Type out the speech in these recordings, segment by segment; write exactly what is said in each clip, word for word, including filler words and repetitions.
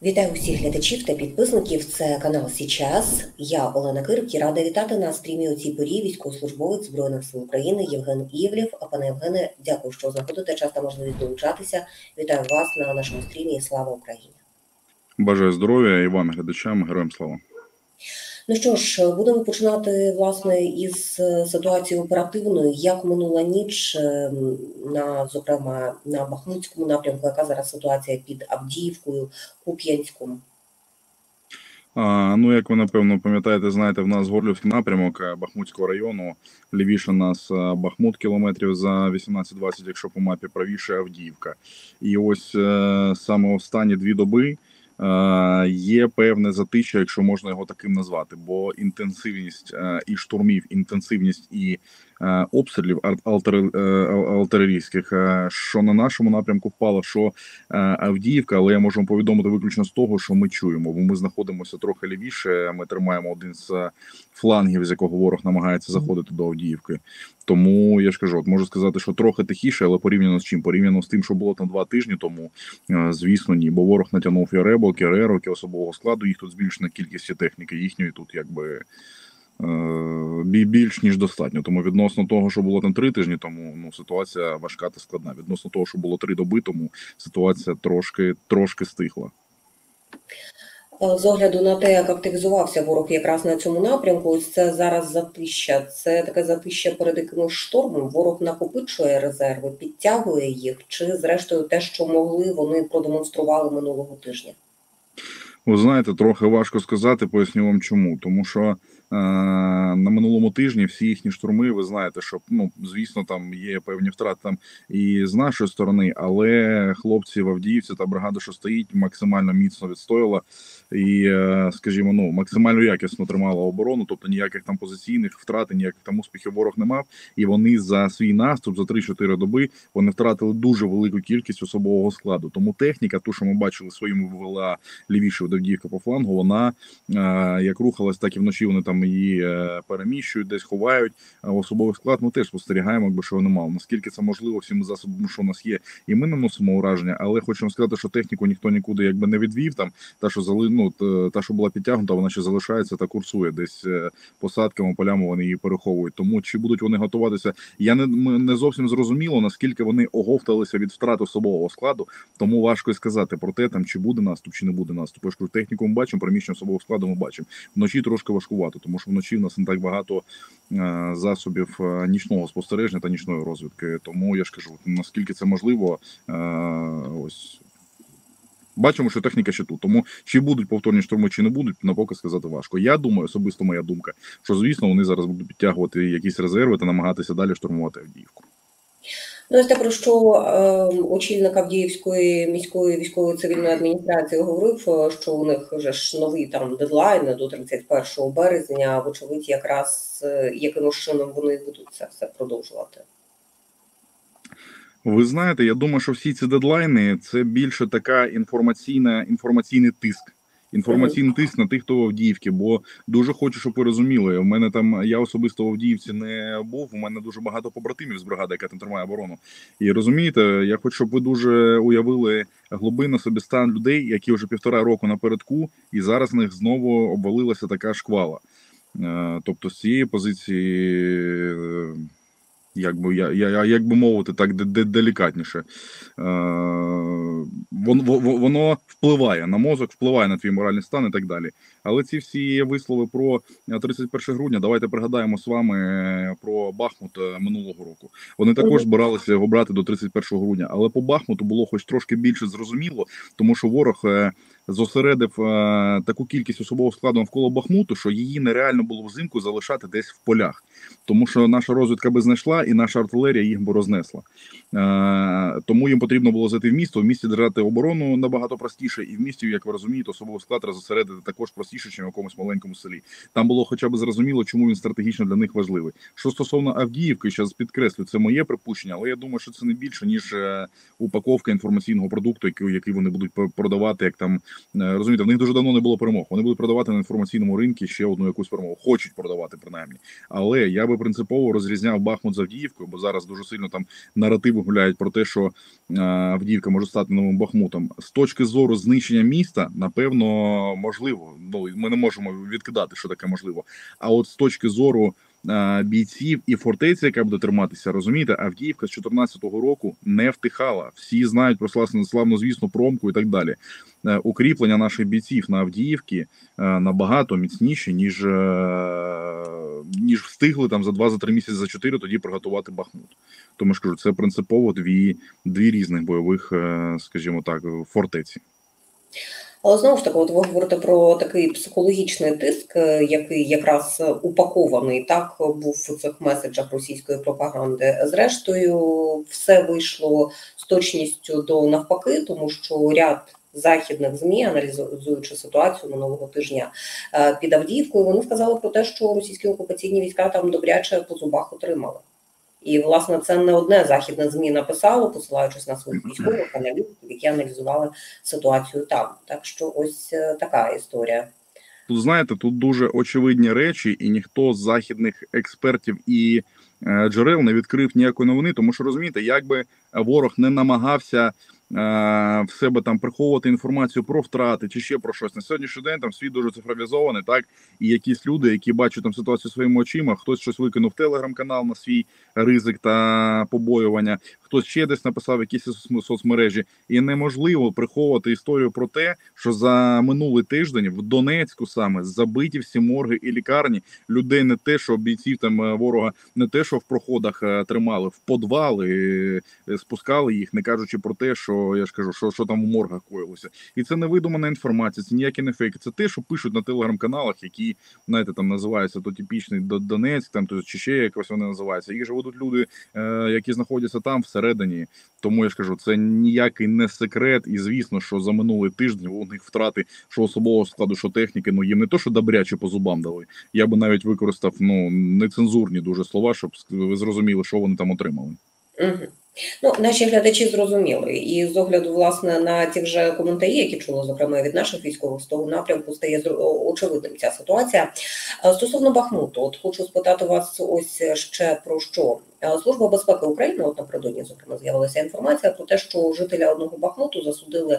Вітаю усіх глядачів та підписників. Це канал Січас. Я Олена Кирик і рада вітати на стрімі у цій порі військовослужбовець Збройних сил України Євген Івлєв. А пане Євгене, дякую, що знаходите час та можливість долучатися. Вітаю вас на нашому стрімі і слава Україні. Бажаю здоров'я і вам, глядачам, героям слава. Ну що ж, будемо починати, власне, із ситуації оперативної. Як минула ніч, на, зокрема, на Бахмутському напрямку, яка зараз ситуація під Авдіївкою, Куп'янськом? А, ну, як ви, напевно, пам'ятаєте, знаєте, в нас Горлівський напрямок Бахмутського району, лівіше нас Бахмут кілометрів за вісімнадцять-двадцять, якщо по мапі, правіше Авдіївка. І ось е, саме останні дві доби е, є певне затища, якщо можна його таким назвати, бо інтенсивність е, і штурмів, інтенсивність і е, обстрілів артилерійських, е, що на нашому напрямку впало, що е, Авдіївка, але я можу вам повідомити виключно з того, що ми чуємо, бо ми знаходимося трохи лівіше, ми тримаємо один з флангів, з якого ворог намагається заходити до Авдіївки. Тому, я ж кажу, от можу сказати, що трохи тихіше, але порівняно з чим? Порівняно з тим, що було там два тижні тому, звісно, ні. Бо ворог натягнув і РЕБО, і РЕРО, і особового складу, їх тут збільшена кількість техніки, їхньої тут якби більш ніж достатньо. Тому відносно того, що було там три тижні тому, ну, ситуація важка та складна. Відносно того, що було три доби тому, ситуація трошки, трошки стихла. З огляду на те, як активізувався ворог якраз на цьому напрямку, ось це зараз затища. Це таке затища перед якимось штормом? Ворог накопичує резерви, підтягує їх? Чи, зрештою, те, що могли, вони продемонстрували минулого тижня? Ви знаєте, трохи важко сказати, поясню вам чому. Тому що е, на минулому тижні всі їхні штурми, ви знаєте, що, ну, звісно, там є певні втрати там і з нашої сторони, але хлопці в Авдіївці та бригада, що стоїть, максимально міцно відстояла і, е, скажімо, ну, максимально якісно тримала оборону, тобто ніяких там позиційних втрат, ніяких там успіхів ворог не мав, і вони за свій наступ, за три-чотири доби, вони втратили дуже велику кількість особового складу. Тому техніка, ту, що ми бачили своїми вивела лівіше Авдіївка по флангу, вона е, як рухалась, так і вночі вони там її е, переміщують, десь ховають. А особовий склад ми теж спостерігаємо, якби що немало. Наскільки це можливо всіми засобами, що у нас є, і ми наносимо ураження, але хочемо сказати, що техніку ніхто нікуди якби не відвів. Там та, що зали, ну, та, що була підтягнута, вона ще залишається та курсує десь е, посадками, полями вони її переховують. Тому чи будуть вони готуватися, я не, не зовсім зрозуміло, наскільки вони оговталися від втрат особового складу, тому важко і сказати про те, там, чи буде наступ, чи не буде наступ. Техніку ми бачимо, приміщення особового складу ми бачимо. Вночі трошки важкувато, тому що вночі в нас не так багато е, засобів е, нічного спостереження та нічної розвідки. Тому я ж кажу, наскільки це можливо, е, ось бачимо, що техніка ще тут. Тому чи будуть повторні штурми, чи не будуть, напоки сказати важко. Я думаю, особисто моя думка, що, звісно, вони зараз будуть підтягувати якісь резерви та намагатися далі штурмувати Авдіївку. Ну, ось те, про що е, очільник Авдіївської міської військової цивільної адміністрації говорив, що у них вже ж новий там дедлайн до тридцять першого березня, вочевидь, якраз е, яким чином вони будуть це все продовжувати. Ви знаєте, я думаю, що всі ці дедлайни – це більше така інформаційна, інформаційний тиск. Інформаційний тиск на тих, хто в Авдіївці, бо дуже хочу, щоб ви розуміли, у мене там, я особисто в Авдіївці не був, у мене дуже багато побратимів з бригади, яка там тримає оборону. І розумієте, я хочу, щоб ви дуже уявили глибинно собі стан людей, які вже півтора року напередку, і зараз в них знову обвалилася така шквала. Тобто з цієї позиції, як би, я, я, як би мовити, так делікатніше, е, воно, воно впливає на мозок, впливає на твій моральний стан і так далі. Але ці всі вислови про тридцять перше грудня, давайте пригадаємо з вами про Бахмут минулого року. Вони також збиралися його брати до тридцять першого грудня, але по Бахмуту було хоч трошки більше зрозуміло, тому що ворог зосередив таку кількість особового складу навколо Бахмуту, що її нереально було взимку залишати десь в полях. Тому що наша розвідка би знайшла, і наша артилерія їх би рознесла. Тому їм потрібно було зайти в місто, в місті держати оборону набагато простіше, і в місті, як ви розумієте, особовий склад зосередити також простіше, ніж в якомусь маленькому селі. Там було хоча б зрозуміло, чому він стратегічно для них важливий. Що стосовно Авдіївки, зараз підкреслю, це моє припущення, але я думаю, що це не більше, ніж упаковка інформаційного продукту, який, який вони будуть продавати, як там, розумієте, в них дуже давно не було перемог. Вони будуть продавати на інформаційному ринку ще одну якусь перемогу. Хочуть продавати, принаймні. Але я би принципово розрізняв Бахмут з Авдіївкою, бо зараз дуже сильно там наративи гуляють про те, що Авдіївка може стати новим Бахмутом. З точки зору знищення міста, напевно, можливо. Ну, ми не можемо відкидати, що таке можливо. А от з точки зору бійців і фортеці, яка буде триматися, розумієте, Авдіївка з чотирнадцятого року не втихала. Всі знають про славно звісну промку і так далі. Укріплення наших бійців на Авдіївці набагато міцніші, ніж, ніж встигли там за два, за три місяці, за чотири тоді приготувати Бахмут. Тому я ж кажу, це принципово дві, дві різних бойових, скажімо так, фортеці. Але знову ж таки, от ви говорите про такий психологічний тиск, який якраз упакований, так, був у цих меседжах російської пропаганди. Зрештою, все вийшло з точністю до навпаки, тому що ряд західних ЗМІ, аналізуючи ситуацію минулого тижня під Авдіївкою, вони сказали про те, що російські окупаційні війська там добряче по зубах отримали. І, власне, це не одне західне ЗМІ написало, посилаючись на своїх військових аналітиків, які аналізували ситуацію там. Так що ось така історія. Тут, знаєте, тут дуже очевидні речі, і ніхто з західних експертів і е, джерел не відкрив ніякої новини, тому що, розумієте, якби ворог не намагався в себе там приховувати інформацію про втрати чи ще про щось. На сьогоднішній день там світ дуже цифровізований, так, і якісь люди, які бачать там ситуацію своїми очима, хтось щось викинув в телеграм-канал на свій ризик та побоювання, хтось ще десь написав якісь соцмережі. І неможливо приховувати історію про те, що за минулий тиждень в Донецьку саме забиті всі морги і лікарні, людей не те, що бійців там ворога, не те, що в проходах тримали, в подвали спускали їх, не кажучи про те, що я ж кажу, що, що там у моргах коїлося. І це не видумана інформація, це ніякі не фейки. Це те, що пишуть на телеграм-каналах, які, знаєте, там називаються то типічний Донецьк, там то чи ще якось вони називаються. Їх же ведуть люди, е, які знаходяться там всередині. Тому я ж кажу, це ніякий не секрет. І звісно, що за минулий тиждень у них втрати, що особового складу, що техніки, ну їм не то, що добряче по зубам дали. Я би навіть використав ну нецензурні дуже слова, щоб ви зрозуміли, що вони там отримали. Угу. Ну, наші глядачі зрозуміли. І з огляду, власне, на ті вже коментарі, які чули, зокрема, від наших військових, з того напрямку стає очевидним ця ситуація. Стосовно Бахмуту, от хочу спитати вас ось ще про що. Служба безпеки України, от напередодні, зокрема, з'явилася інформація про те, що жителя одного Бахмуту засудили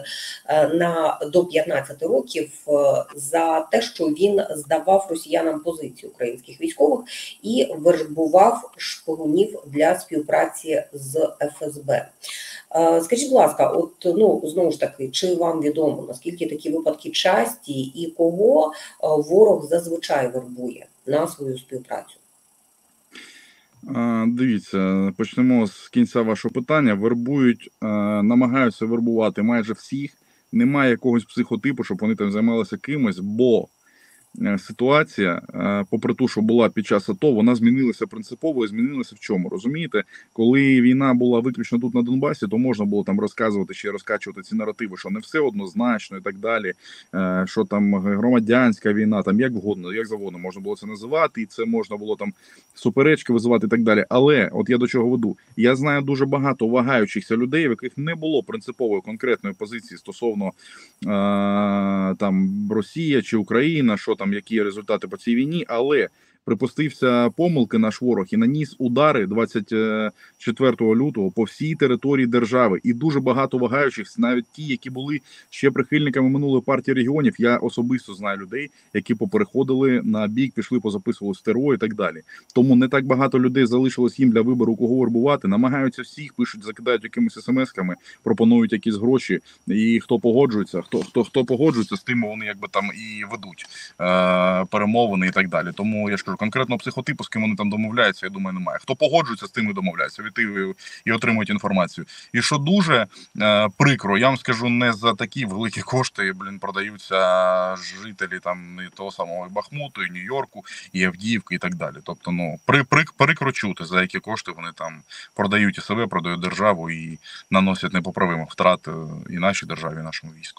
на до п'ятнадцяти років за те, що він здавав росіянам позиції українських військових і вербував шпигунів для співпраці з еф ес бе. Скажіть, будь ласка, от ну знову ж таки, чи вам відомо, наскільки такі випадки часті і кого ворог зазвичай вербує на свою співпрацю? Дивіться, почнемо з кінця вашого питання. Вербують, намагаються вербувати майже всіх. Немає якогось психотипу, щоб вони там займалися кимось, бо ситуація, попри ту, що була під час АТО, вона змінилася принципово і змінилася в чому, розумієте? Коли війна була виключно тут на Донбасі, то можна було там розказувати ще розкачувати ці наративи, що не все однозначно і так далі, що там громадянська війна, там як вгодно, як завгодно можна було це називати, і це можна було там суперечки визивати і так далі. Але, от я до чого веду, я знаю дуже багато вагаючихся людей, в яких не було принципової конкретної позиції стосовно е, там Росія чи Україна, що там, які результати по цій війні, але припустився помилки наш ворог і наніс удари двадцять четвертого лютого по всій території держави. І дуже багато вагаючих, навіть ті, які були ще прихильниками минулої партії регіонів, я особисто знаю людей, які попереходили на бік, пішли, позаписували СТРО і так далі. Тому не так багато людей залишилось їм для вибору, кого вербувати. Намагаються всіх, пишуть, закидають якимись смс-ками, пропонують якісь гроші. І хто погоджується, хто хто, хто погоджується, з тим вони якби там і ведуть е, перемовини і так далі. Тому я ж кажу, конкретного психотипу, з ким вони там домовляються, я думаю, немає. Хто погоджується, з тим і домовляється, від і, і отримують інформацію. І що дуже е, прикро, я вам скажу, не за такі великі кошти, блін, продаються жителі там і того самого Бахмуту, і Нью-Йорку, і Авдіївки і так далі. Тобто, ну, при, при, прикро чути, за які кошти вони там продають і себе, продають державу і наносять непоправимих втрат і нашій державі, і нашому війську.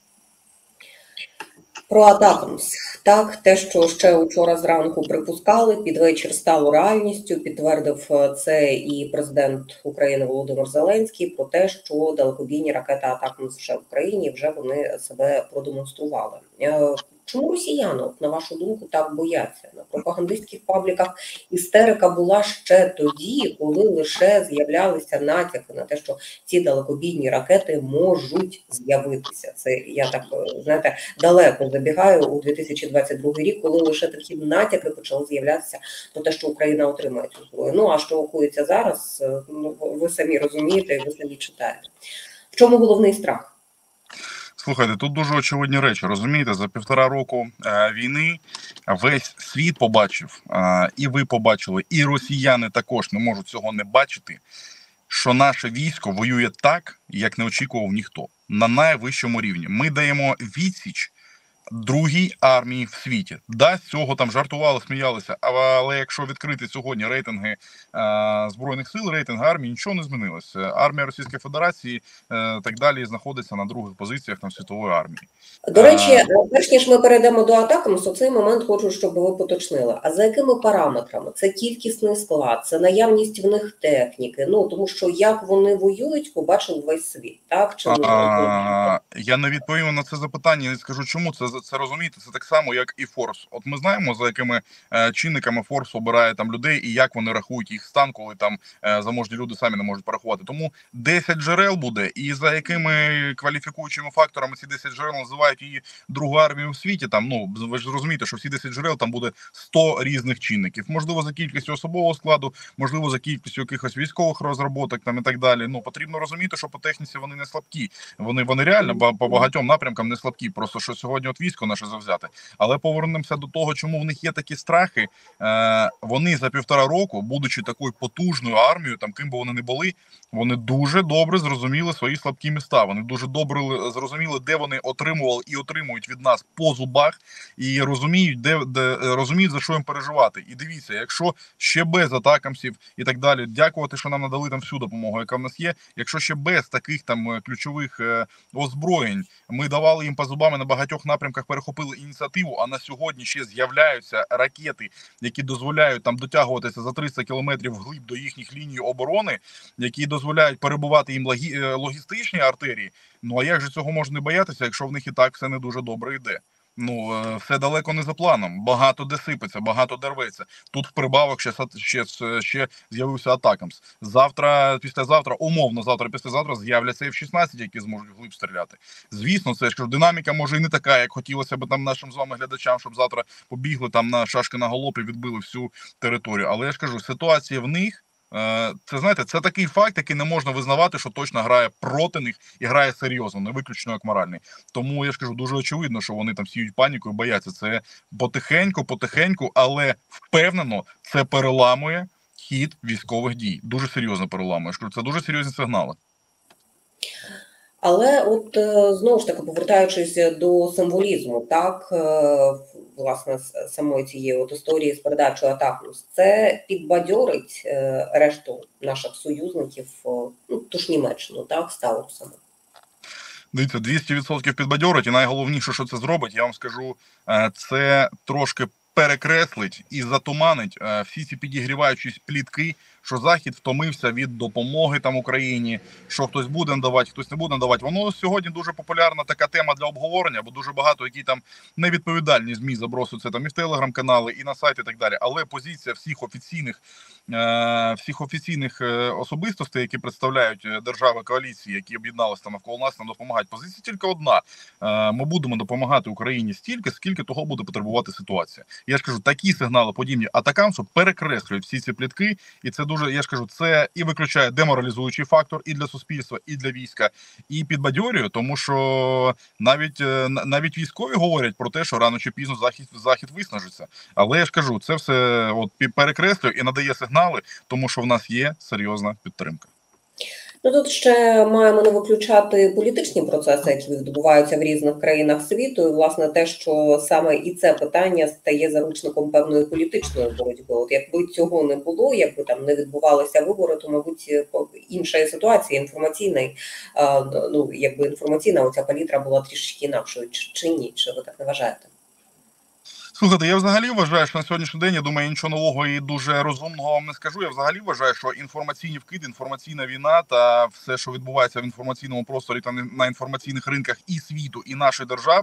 Про Атакамс. Так, те, що ще вчора зранку припускали, під вечір стало реальністю, підтвердив це і президент України Володимир Зеленський про те, що далекобійні ракети Атакамс вже в Україні, вже вони себе продемонстрували. Чому росіяни, от, на вашу думку, так бояться? На пропагандистських пабліках істерика була ще тоді, коли лише з'являлися натяки на те, що ці далекобійні ракети можуть з'явитися. Це я так, знаєте, далеко забігаю у дві тисячі двадцять другий рік, коли лише такі натяки почали з'являтися про те, що Україна отримає цю зброю. Ну, а що рахується зараз, ну, ви самі розумієте, ви самі читаєте. В чому головний страх? Слухайте, тут дуже очевидні речі, розумієте, за півтора року е, війни весь світ побачив, е, і ви побачили, і росіяни також не можуть цього не бачити, що наше військо воює так, як не очікував ніхто, на найвищому рівні. Ми даємо відсіч другій армії в світі. Да, з цього там жартували, сміялися, але якщо відкрити сьогодні рейтинги е, Збройних сил, рейтинги армії, нічого не змінилося. Армія Російської Федерації е, так далі знаходиться на других позиціях там світової армії. До речі, перш ніж ми перейдемо до атакамс, у цей момент хочу, щоб ви поточнили. А за якими параметрами? Це кількісний склад, це наявність в них техніки? Ну, тому що як вони воюють, побачив весь світ, так? Чи а, я не відповім на це запитання, не скажу чому. Це, це розумієте, це так само, як і Форс. От ми знаємо, за якими е, чинниками Форс обирає там людей і як вони рахують їх стан, коли там е, заможні люди самі не можуть порахувати. Тому десять джерел буде, і за якими кваліфікуючими факторами ці десять джерел називають її другу армію в світі, там, ну, ви ж розумієте, що всі десять джерел там буде сто різних чинників. Можливо, за кількістю особового складу, можливо, за кількістю якихось військових розробок там і так далі. Ну, потрібно розуміти, що по техніці вони не слабкі. Вони, вони реально по багатьом напрямкам не слабкі. Просто що сьогодні от військо наше завзяте. Але повернемося до того, чому в них є такі страхи. Е, вони за півтора року, будучи такою потужною армією, там ким би вони не були, вони дуже добре зрозуміли свої слабкі міста. Вони дуже добре зрозуміли, де вони отримували і отримують від нас по зубах, і розуміють, де, де розуміють, за що їм переживати. І дивіться, якщо ще без атакамсів і так далі, дякувати, що нам надали там всю допомогу, яка в нас є. Якщо ще без таких там ключових е, озброєнь ми давали їм по зубами на багатьох напрямках, перехопили ініціативу, а на сьогодні ще з'являються ракети, які дозволяють там дотягуватися за триста кілометрів вглиб до їхніх ліній оборони, які дозволяють перебувати їм логі... логістичні артерії. Ну а як же цього можна не боятися, якщо в них і так все не дуже добре йде? Ну, все далеко не за планом. Багато де сипеться, багато де рветься. Тут в прибавок ще, ще, ще з'явився атакамс. Завтра, післязавтра, умовно, завтра, післязавтра з'являться еф шістнадцять, які зможуть вглиб стріляти. Звісно, це ж кажу, динаміка може і не така, як хотілося б там нашим з вами глядачам, щоб завтра побігли там на шашки на галоп і відбили всю територію. Але я ж кажу, ситуація в них, це, знаєте, це такий факт, який не можна визнавати, що точно грає проти них і грає серйозно, не виключно як моральний. Тому я ж кажу, дуже очевидно, що вони там сіють паніку і бояться. Це потихеньку, потихеньку, але впевнено, це переламує хід військових дій. Дуже серйозно переламує. Я ж кажу, це дуже серйозні сигнали. Але от знову ж таки, повертаючись до символізму, так, власне, самої цієї от історії з передачою атакамс, це підбадьорить решту наших союзників, ну, ту ж Німеччину, так, з таурсами. Дивіться, двісті відсотків підбадьорить, і найголовніше, що це зробить, я вам скажу, це трошки перекреслить і затуманить всі ці підігріваючі плітки, що Захід втомився від допомоги там Україні, що хтось буде надавати, хтось не буде надавати. Воно сьогодні дуже популярна така тема для обговорення, бо дуже багато, які там невідповідальні ЗМІ забросуються там і в телеграм-канали, і на сайти, і так далі. Але позиція всіх офіційних, е, всіх офіційних особистостей, які представляють держави коаліції, які об'єдналися там навколо нас, нам допомагають. Позиція тільки одна. Е, ми будемо допомагати Україні стільки, скільки того буде потребувати ситуація. Я ж кажу, такі сигнали подібні атакамсу перекреслюють всі ці плітки, і це дуже, я ж кажу, це і виключає деморалізуючий фактор і для суспільства, і для війська, і підбадьорює, тому що навіть навіть військові говорять про те, що рано чи пізно захід захід виснажиться. Але я ж кажу, це все от перекреслює і надає сигнали, тому що в нас є серйозна підтримка. Ну, тут ще маємо не виключати політичні процеси, які відбуваються в різних країнах світу, і, власне, те, що саме і це питання стає заручником певної політичної боротьби. От якби цього не було, якби там не відбувалися вибори, то, мабуть, інша ситуація інформаційна, ну, якби інформаційна оця палітра була трішки інакшою, чи, чи ні, чи ви так не вважаєте? Слухайте, я взагалі вважаю, що на сьогоднішній день, я думаю, нічого нового і дуже розумного вам не скажу. Я взагалі вважаю, що інформаційні вкиди, інформаційна війна та все, що відбувається в інформаційному просторі та на інформаційних ринках і світу, і наших держав,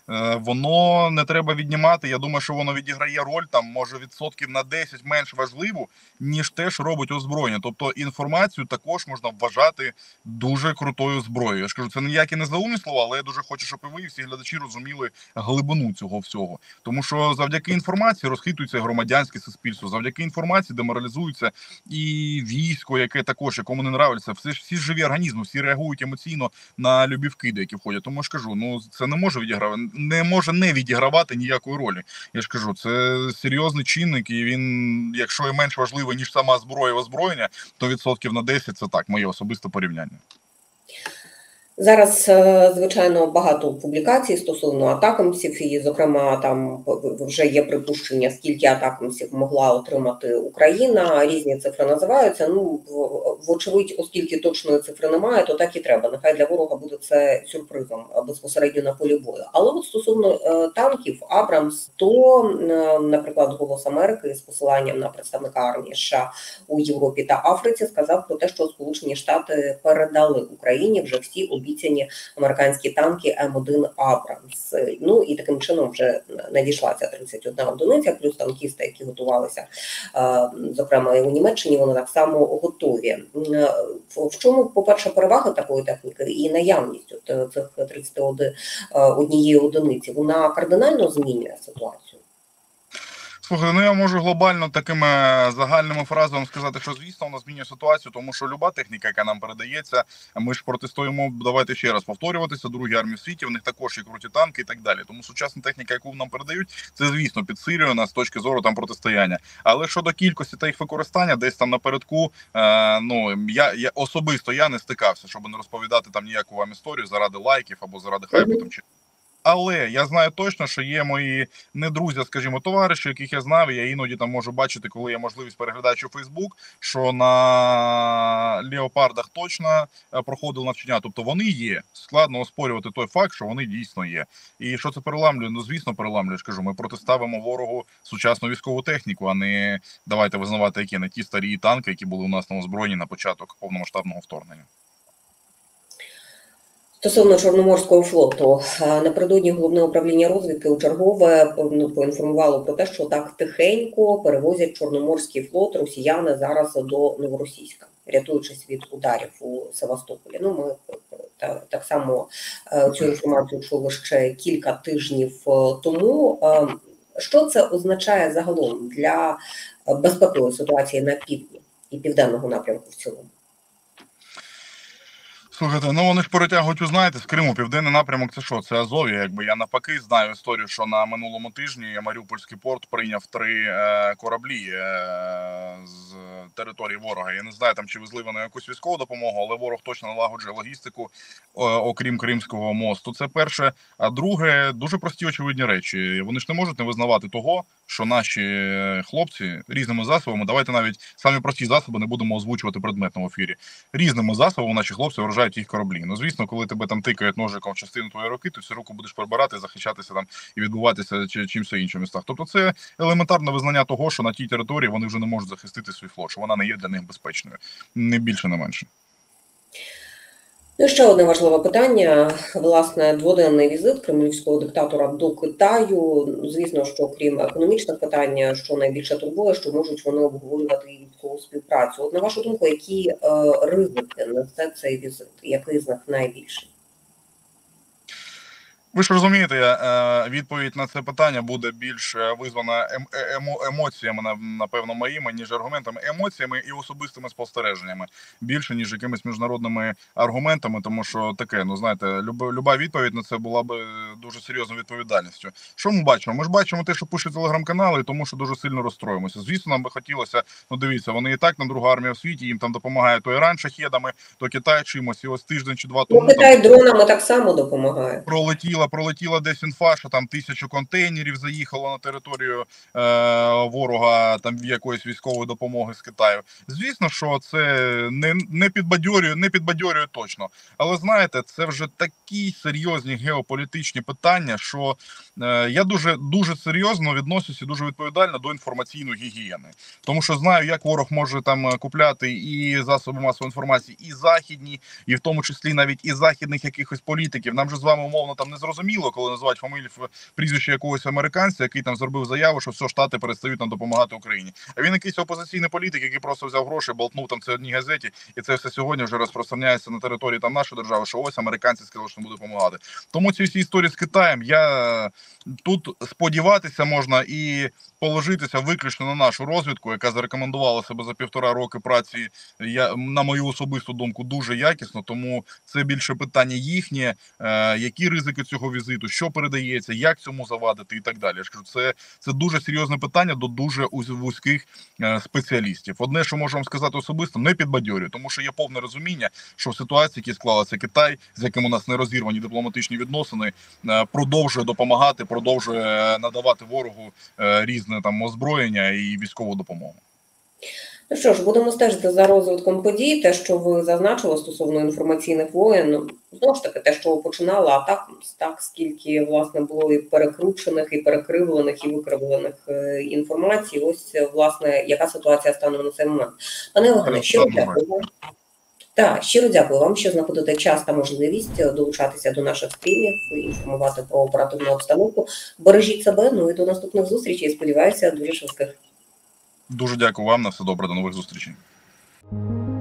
воно не треба віднімати. Я думаю, що воно відіграє роль, там, може, відсотків на десять менш важливу, ніж те, що робить озброєння. Тобто інформацію також можна вважати дуже крутою зброєю. Я ж кажу, це ніякі не заумні слова, але я дуже хочу, щоб і ви, і всі глядачі розуміли глибину цього всього. Тому що завдяки інформації розхитується громадянське суспільство, завдяки інформації деморалізується і військо, яке також, якому не нравиться. Всі, всі живі організми, всі реагують емоційно на любі вкиди, які входять. Тому я ж кажу, ну це не може відігравати, не може не відігравати ніякої ролі. Я ж кажу, це серйозний чинник, і він, якщо і менш важливий, ніж сама зброя і озброєння, то відсотків на десять це так, моє особисте порівняння. Зараз, звичайно, багато публікацій стосовно атакамсів, і, зокрема, там вже є припущення, скільки атакамсів могла отримати Україна, різні цифри називаються. Ну, вочевидь, оскільки точної цифри немає, то так і треба. Нехай для ворога буде це сюрпризом безпосередньо на полі бою. Але от стосовно танків Абрамс, то, наприклад, Голос Америки з посиланням на представника армії США у Європі та Африці сказав про те, що Сполучені Штати передали Україні вже всі обіцяні американські танки М один Абрамс. Ну і таким чином вже надійшла ця тридцять одна одиниця, плюс танкісти, які готувалися, зокрема і у Німеччині, вони так само готові. В чому, по-перше, перевага такої техніки і наявність от цих тридцяти однієї одиниці? Вона кардинально змінює ситуацію? Слухай, ну я можу глобально такими загальними фразами сказати, що звісно вона змінює ситуацію, тому що люба техніка, яка нам передається, ми ж протистоїмо, давайте ще раз повторюватися, другі армії в світі, в них також є круті танки і так далі. Тому сучасна техніка, яку нам передають, це звісно підсилює нас з точки зору там протистояння. Але щодо кількості та їх використання, десь там напередку, е, ну я, я особисто я не стикався, щоб не розповідати там ніяку вам історію заради лайків або заради хайпу там чи. Але я знаю точно, що є мої не друзі, скажімо, товариші, яких я знав, і я іноді там можу бачити, коли є можливість переглядаючи Фейсбук, що на леопардах точно проходили навчання. Тобто вони є. Складно оспорювати той факт, що вони дійсно є. І що це переламлює? Ну, звісно, переламлює. Скажу, ми протиставимо ворогу сучасну військову техніку, а не давайте визнавати, які не ті старі танки, які були у нас на озброєнні на початок повномасштабного вторгнення. Стосовно Чорноморського флоту, напередодні Головне управління розвідки у чергове ну, поінформувало про те, що так тихенько перевозять Чорноморський флот росіяни зараз до Новоросійська, рятуючись від ударів у Севастополі. Ну, ми так, так само цю інформацію чули ще кілька тижнів тому. Що це означає загалом для безпекової ситуації на півдні і південного напрямку в цілому? Слухайте, ну вони ж перетягують, ви знаєте, з Криму, південний напрямок це що? Це Азов'я, якби я навпаки знаю історію, що на минулому тижні Маріупольський порт прийняв три е, кораблі е, з території ворога. Я не знаю, там чи везли вони якусь військову допомогу, але ворог точно налагоджує логістику, е, окрім Кримського мосту. Це перше. А друге, дуже прості очевидні речі. Вони ж не можуть не визнавати того, що наші хлопці різними засобами, давайте навіть самі прості засоби не будемо озвучувати предметно в ефірі, різними засобами наші хлопці вражають їх кораблі. Ну, звісно, коли тебе там тикають ножиком в частину твоєї руки, ти всю руку будеш прибирати, захищатися там і відбуватися чи чимось іншим містах. Тобто це елементарне визнання того, що на тій території вони вже не можуть захистити свій флот, що вона не є для них безпечною. Не більше, не менше. Ну, ще одне важливе питання. Власне, дводенний візит кремлівського диктатора до Китаю. Звісно, що крім економічних питань, що найбільше турбує, що можуть вони обговорювати і військову співпрацю. От на вашу думку, які е, ризики несе цей візит? Який з них найбільший? Ви ж розумієте, відповідь на це питання буде більш визвана емо емоціями, напевно, моїми, ніж аргументами, емоціями і особистими спостереженнями, більше, ніж якимись міжнародними аргументами, тому що таке, ну знаєте, люба, люба відповідь на це була б дуже серйозною відповідальністю. Що ми бачимо? Ми ж бачимо те, що пишуть телеграм-канали, тому що дуже сильно розстроїмося. Звісно, нам би хотілося, ну дивіться, вони і так на друга армія в світі, їм там допомагає то Іран шахедами, то Китай чимось, і ось тиждень чи два тому. Ну, Китай там дронами так само допомагає. Пролетіла Пролетіла десь інфа, що там тисячу контейнерів заїхало на територію е, ворога там якоїсь військової допомоги з Китаю. Звісно, що це не, не підбадьорює, не підбадьорює точно. Але знаєте, це вже такі серйозні геополітичні питання, що е, я дуже, дуже серйозно відношуся і дуже відповідально до інформаційної гігієни. Тому що знаю, як ворог може там купляти і засоби масової інформації, і західні, і в тому числі навіть і західних якихось політиків. Нам же з вами умовно там не зрозуміло, зрозуміло, коли називають фамілію, прізвище якогось американця, який там зробив заяву, що все, Штати перестають нам допомагати Україні. А він якийсь опозиційний політик, який просто взяв гроші, болтнув там це одній газеті, і це все сьогодні вже розпространяється на території там нашої держави, що ось американці сказали, що не будуть допомагати. Тому ці всі історії з Китаєм, я тут сподіватися можна і положитися виключно на нашу розвідку, яка зарекомендувала себе за півтора роки праці, я, на мою особисту думку, дуже якісно, тому це більше питання їхнє, е, які ризики цього візиту, що передається, як цьому завадити і так далі. Я ж кажу, це, це дуже серйозне питання до дуже вузьких е, спеціалістів. Одне, що можу вам сказати особисто, не підбадьорюю, тому що є повне розуміння, що в ситуації, які склалася Китай, з яким у нас не розірвані дипломатичні відносини, е, продовжує допомагати, продовжує надавати ворогу е, різне там озброєння і військову допомогу. Ну що ж, будемо стежити за розвитком подій. Те, що ви зазначили стосовно інформаційних воєн, знову ж таки, те, що ви починали, а так, так скільки, власне, було і перекручених, і перекривлених, і викривлених е, інформацій. Ось, власне, яка ситуація станом на цей момент. Пане Євгене, щиро дякую вам. Так, щиро дякую вам, що знаходите час та можливість долучатися до наших стрімів, інформувати про оперативну обстановку. Бережіть себе, ну і до наступних зустрічей. Сподіваюся, дуже швидких. Дуже дякую вам, на все добре, до нових зустрічей.